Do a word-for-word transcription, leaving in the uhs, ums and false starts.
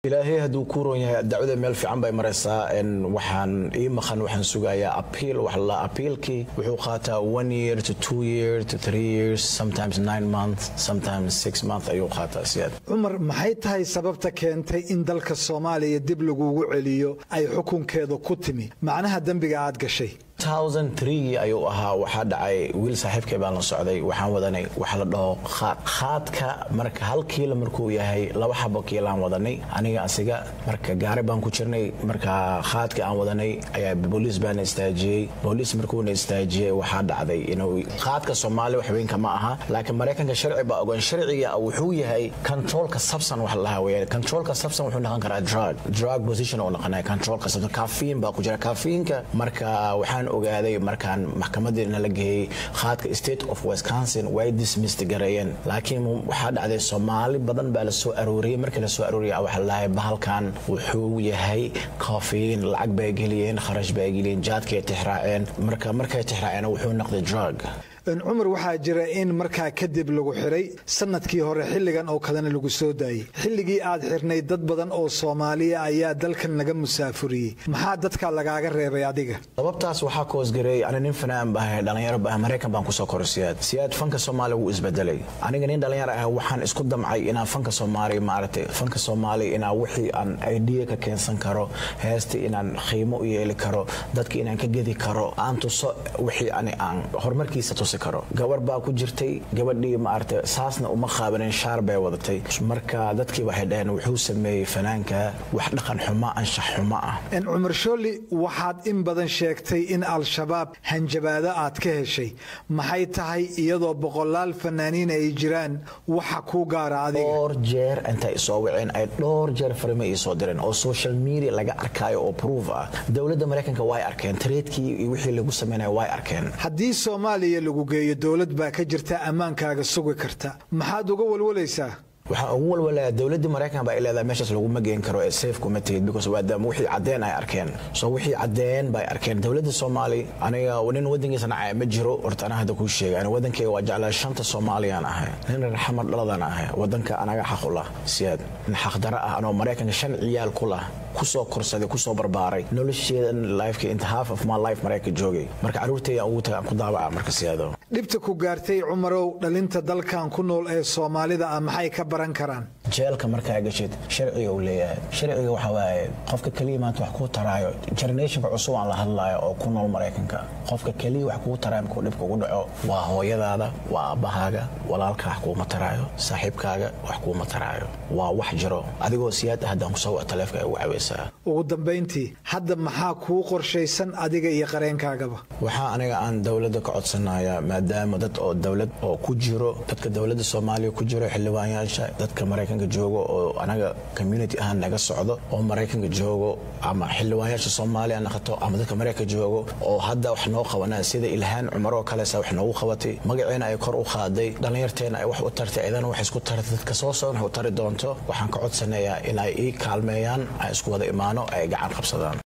ilaahay haduu ku roon yahay dacwada meel fiican bay maraysaa in waxaan ii maqan waxaan sugayaa appeal wax la appealki wuxuu qaataa one year to two years to three years sometimes nine months sometimes six months ayuu qaataa siyaad Umar maxay tahay sababta keentay in dalka Soomaaliya dib lagu celiyo ay xukunkeedu ku timi macnaha dambiga aad gashay two thousand three ayuu ahaa waxa dhacay wiil saaxiibkay baan la socday waxaan wadanay waxa la dhaho khaad khaadka marka hal kiilo markuu yahay laba xabo kiilaan wadanay aniga asiga marka gaari baan ku jirnay marka khaadka aan wadanay ayaa booliis baan istaajiyay booliis markuu na istaajiyay waxa dhacday inuu khaadka Soomaaliya wax weyn kama aha laakiin Mareykanka sharci baa ogon sharciga wuxuu yahay controlka substance wax la haweeyay controlka substance wuxuu noqon karaa drug drug position oo noqonaya controlka substance caffeine baa ku jira caffeine-ka marka waxaan ogaaday markaan maxkamadeena la geeyay khaadka state of Wisconsin way dismissed gareeyeen laakiin waxa dhacday Soomaali badan baa la soo arooriyay markii la soo arooriyay waxa la yahay bahalkan wuxuu yahay caffeine lacag bay geliyeen kharash bay geliyeen jaadkay tixraaceen marka markay tixraaceen wuxuu noqday drug in Umar waxa jira in marka kadib lagu xiray sanadkii hore xilligan oo kadana lagu soo daayay xilligii aad xirnay dad badan oo Soomaaliya ayaa dalkan laga musaafuriyay maxaa dadka lagaaga reebay adiga sababtaas waxa koos gareey ana nin fanaan baa dhalinyaro baa Mareykan baan ku soo korsiyaad siyaad fanka Soomaaliya uu isbedelay aniga nin dhalinyaro ah waxaan isku damcay inaan fanka Soomaaliya maartay fanka Soomaaliya inaan wixii aan idea ka keensan karo heesta inaan qiimo u yeeli karo dadka inaan ka gedi karo aan tuso wixii ani aan horumarkiisa karo gabar baa ku jirtay gabadhii ma artay saasna uma qaabanin shaar bay wadatay marka dadkii waxay dhaheen wuxuu sameeyay fanaanka wax dhaqan xumo anshax xumo ah in Umar Shooli waxaad in badan sheegtay in al-shabaab hanjabaada aad ka heshay maxay tahay iyadoo boqolaal fanaaniin ay jiraan waxa ku gaar adiga dhowr jeer intay soo waceen ay dhowr jeer farma ii soo direen oo social media laga arkayo oo proof ah dawladda Mareykanka way arkeen trade-kii iyo wixii lagu sameeyay way arkeen haddii Soomaaliya lagu geeyo dawlad baa ka jirta amaankaaga sugi karta maxaad uga walwalaysaa waxa ugu walwalaya dawladda Mareykanka baa ilaa meeshaas lagu mageen karo ee safe committee because waadam wixii cadeen ay arkeen soo wixii cadeen bay arkeen dawladda Soomaaliya aniga wadin wadankiisa nacay ma jiro horta ana hada ku sheegay ana wadankayga waa jeclaa shanta Soomaaliyaan ahay nin raxmad dhaladan ahay wadanka anaga xaq u leh siyaad in xaq dara ah anoo Mareykanka shan ciyaal ku leh ku soo korsaday ku soo barbaaray nolosheeda life-ka inta half of my life Mareykanka joogay marka caruurtayda ugu tagaan ku daawaca marka siyaado dhibta ku gaartay Umarow dhalinta dalkan ku nool ee Soomaalida ah maxay ka baran karaan jeelka markaa gashid sharciga uu leeyahay sharciga waxa waaye qofka kaliya maanta wax ku taraayo generationka cusub aan la hadlayo oo ku nool Mareykanka qofka kaliya wax ku taraayo ku dhibka ugu dhaco waa hooyadaada waa abahaaga walaalka wax ku ma taraayo saaxiibkaaga wax ku ma taraayo waa wax jiro adigoo siyaad ah hadaan ku soo taleefka ugu caweysaa ugu dambeyntii hadda maxaa ku qorshaysan adiga iyo qareenkaagaba waxa aniga aan dawladda ka codsanayaa maadaama dad oo dawlad oo ku jiro dadka dawladda Soomaaliya ku jiro xildhibaanayaasha dadka Mareykanka joogo oo anaga community ahaan naga socdo oo Mareykanka joogo ama xildhibaanayaasha Soomaaliya naqato ama dadka Mareykanka joogo oo hadda wax noo qabanaa sida Ilhaan Cumar oo kale wax noogu qabatay magaceena ay kor u qaaday dhalinyarteena ay wax u tartay idan wax isku tartay dadka soo soo wax u tari doonto waxaan ka codsanayaa in ay ii kaalmeeyaan ay isku wada imaano ay gacan qabsadaan